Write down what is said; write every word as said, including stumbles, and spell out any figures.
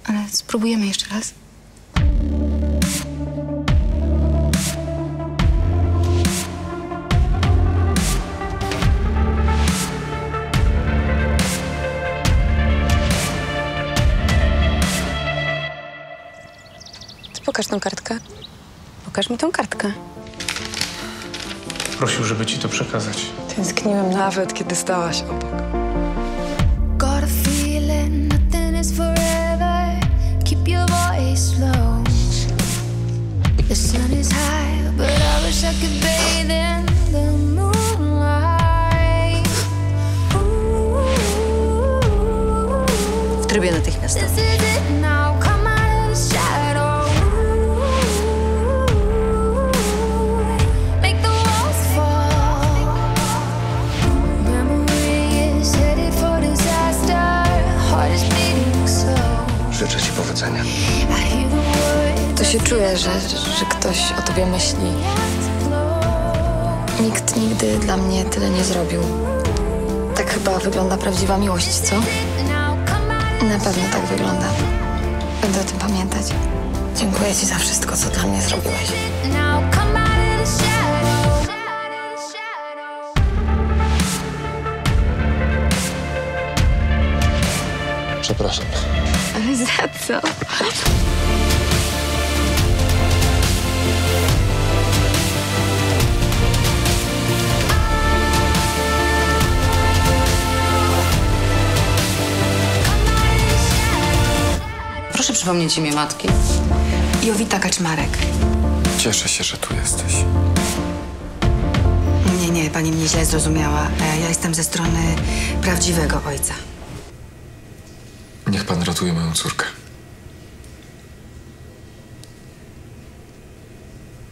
ale spróbujemy jeszcze raz. Ty pokaż tą kartkę. Pokaż mi tą kartkę. Prosił, żeby ci to przekazać. Tęskniłem nawet, kiedy stałaś obok. Got a feeling nothing is forever. Keep your voice low. The sun is high, but I wish I could bathe in the moonlight. W trybie natychmiastowym. This is it now, come out of the shadow. Make the walls fall. Memory is headed for disaster. Heart is beating slow. Życzę ci powodzenia. I hear the words. To się czuje, że, że ktoś o tobie myśli. Nikt nigdy dla mnie tyle nie zrobił. Tak chyba wygląda prawdziwa miłość, co? Na pewno tak wygląda. Będę o tym pamiętać. Dziękuję ci za wszystko, co dla mnie zrobiłeś. Now come out of the shadow. Przepraszam. Ale za co? Proszę przypomnieć imię matki. Jowita Kaczmarek. Cieszę się, że tu jesteś. Nie, nie, pani mnie źle zrozumiała. E, Ja jestem ze strony prawdziwego ojca. Niech pan ratuje moją córkę.